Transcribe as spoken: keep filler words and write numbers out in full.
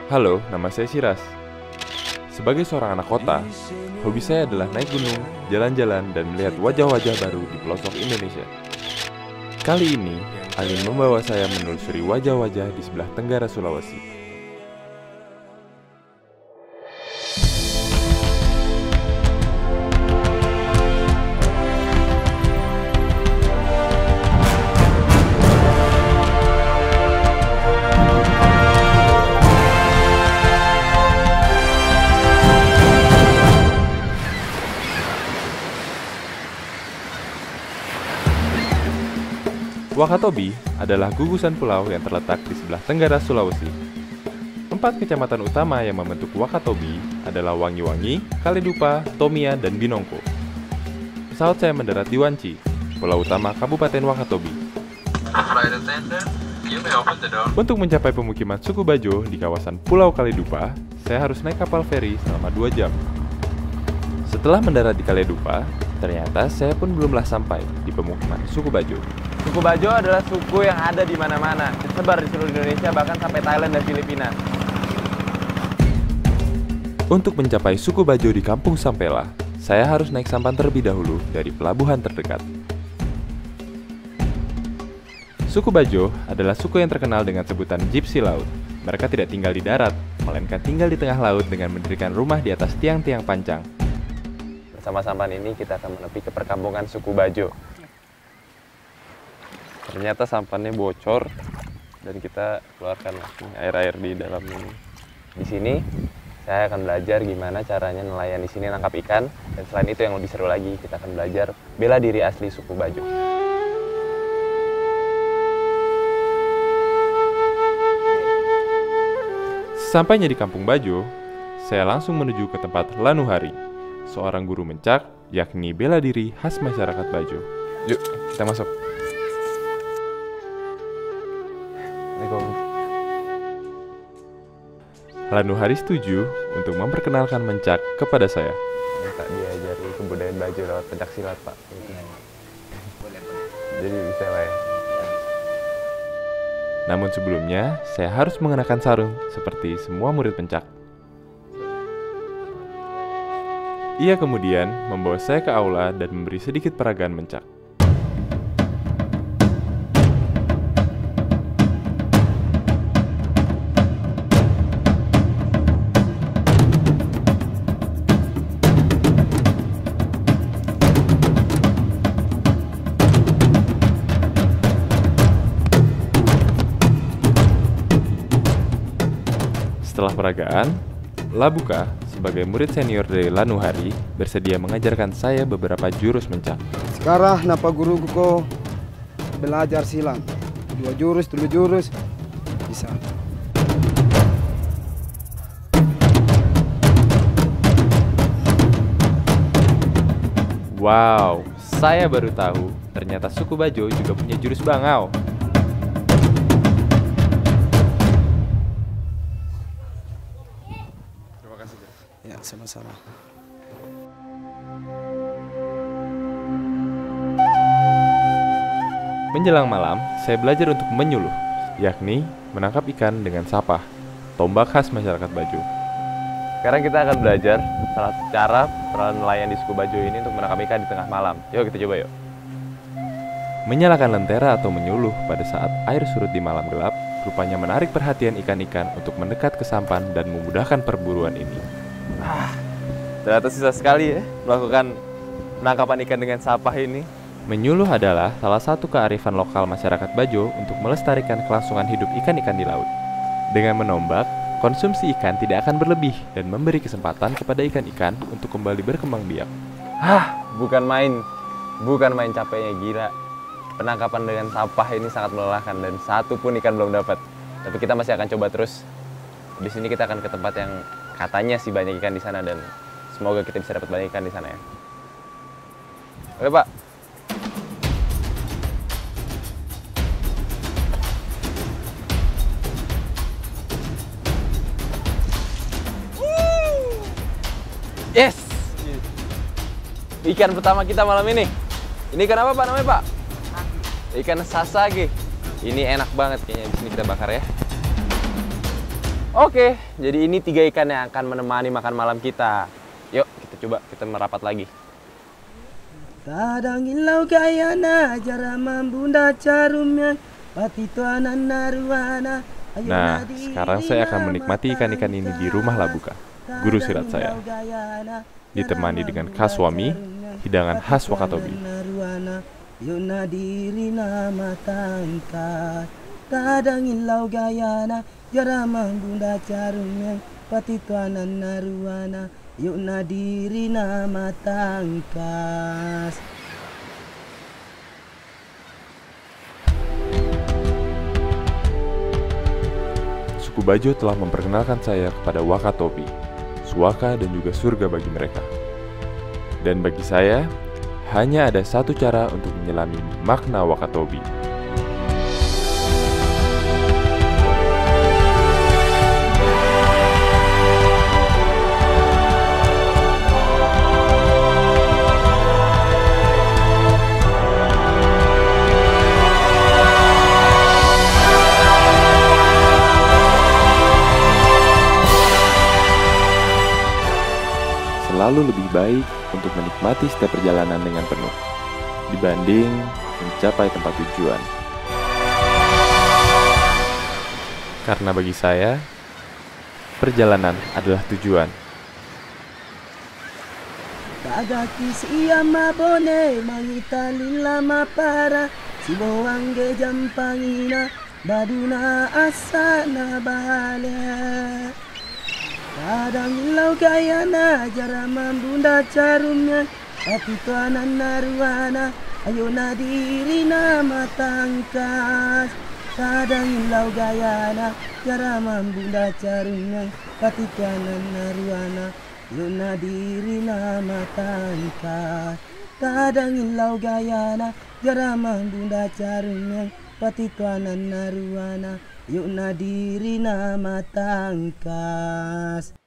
Halo, nama saya Siras. Sebagai seorang anak kota, hobi saya adalah naik gunung, jalan-jalan, dan melihat wajah-wajah baru di pelosok Indonesia. Kali ini, angin membawa saya menelusuri wajah-wajah di sebelah tenggara Sulawesi. Wakatobi adalah gugusan pulau yang terletak di sebelah tenggara Sulawesi. Empat kecamatan utama yang membentuk Wakatobi adalah Wangi-Wangi, Kaledupa, Tomia, dan Binongko. Pesawat saya mendarat di Wanci, pulau utama Kabupaten Wakatobi. Untuk mencapai pemukiman suku Bajo di kawasan Pulau Kaledupa, saya harus naik kapal feri selama dua jam. Setelah mendarat di Kaledupa, ternyata saya pun belumlah sampai di pemukiman suku Bajo. Suku Bajo adalah suku yang ada di mana-mana, tersebar di seluruh Indonesia, bahkan sampai Thailand dan Filipina. Untuk mencapai suku Bajo di Kampung Sampela, saya harus naik sampan terlebih dahulu dari pelabuhan terdekat. Suku Bajo adalah suku yang terkenal dengan sebutan Gypsy laut. Mereka tidak tinggal di darat, melainkan tinggal di tengah laut dengan mendirikan rumah di atas tiang-tiang pancang. Bersama sampan ini kita akan menepi ke perkampungan suku Bajo. Ternyata sampannya bocor dan kita keluarkan air-air di dalam ini. Di sini saya akan belajar gimana caranya nelayan di sini nangkap ikan, dan selain itu yang lebih seru lagi, kita akan belajar bela diri asli suku Bajo. Sampainya di Kampung Bajo, saya langsung menuju ke tempat Lanuhari, seorang guru Mencak, yakni bela diri khas masyarakat Bajo. Yuk, kita masuk. Lanuhari setuju untuk memperkenalkan Mencak kepada saya. Minta diajari kebudayaan Bajo lewat pencak silat, Pak. Jadi bisa lah ya. Namun sebelumnya, saya harus mengenakan sarung seperti semua murid Mencak. Ia kemudian membawa saya ke aula dan memberi sedikit peragaan Mencak. Setelah peragaan, Labuka sebagai murid senior dari Lanuhari bersedia mengajarkan saya beberapa jurus Mencak. Sekarang napa guru ko belajar silang. Dua jurus, dua jurus bisa. Wow, saya baru tahu ternyata suku Bajo juga punya jurus bangau. Ya, sama-sama. Menjelang malam, saya belajar untuk menyuluh, yakni menangkap ikan dengan sapah, tombak khas masyarakat Bajo. Sekarang kita akan belajar salah satu cara peran nelayan di suku Bajo ini untuk menangkap ikan di tengah malam. Yuk kita coba yuk. Menyalakan lentera atau menyuluh pada saat air surut di malam gelap, rupanya menarik perhatian ikan-ikan untuk mendekat ke sampan dan memudahkan perburuan ini. Ah, ternyata susah sekali ya melakukan penangkapan ikan dengan sapah ini. Menyuluh adalah salah satu kearifan lokal masyarakat Bajo untuk melestarikan kelangsungan hidup ikan-ikan di laut. Dengan menombak, konsumsi ikan tidak akan berlebih dan memberi kesempatan kepada ikan-ikan untuk kembali berkembang biak. Hah, bukan main, bukan main capeknya, gila. Penangkapan dengan sapah ini sangat melelahkan dan satu pun ikan belum dapat. Tapi kita masih akan coba terus. Di sini kita akan ke tempat yang katanya sih banyak ikan di sana, dan semoga kita bisa dapat banyak ikan di sana ya. Oke, Pak. Yes. Ikan pertama kita malam ini. Ini ikan apa, Pak, namanya, Pak? Ikan sasage. Ini enak banget kayaknya, di sini kita bakar ya. Oke, jadi ini tiga ikan yang akan menemani makan malam kita. Yuk, kita coba, kita merapat lagi. Kadang ilau gayana jarama bunda carumnya pati tuanan naruana. Nah, sekarang saya akan menikmati ikan-ikan ini di rumah Labuka, guru silat saya. Ditemani dengan kaswami, hidangan khas Wakatobi. Yuna diri nama tangkat. Kadang ilau gayana jarama bunda carumnya pati tuanan naruana. Yuna diri nama tangkas. Suku Bajo telah memperkenalkan saya kepada Wakatobi, suaka dan juga surga bagi mereka. Dan bagi saya, hanya ada satu cara untuk menyelami makna Wakatobi. Selalu lebih baik untuk menikmati setiap perjalanan dengan penuh dibanding mencapai tempat tujuan. Karena bagi saya, perjalanan adalah tujuan. Bagaki siya mabone mangita lama para si bawang ge jampangina baduna asana bale. Kadang ilau gayana jarama bunda carumnya tapi tuanan naruana ayo nadiri nama tangkas. Kadang ilau gayana jarama bunda carumnya tapi tuanan naruana ayo nadiri nama tangkas. Kadang ilau gayana jarama bunda carumnya tapi tuanan naruana yuk nadiri nama tangkas.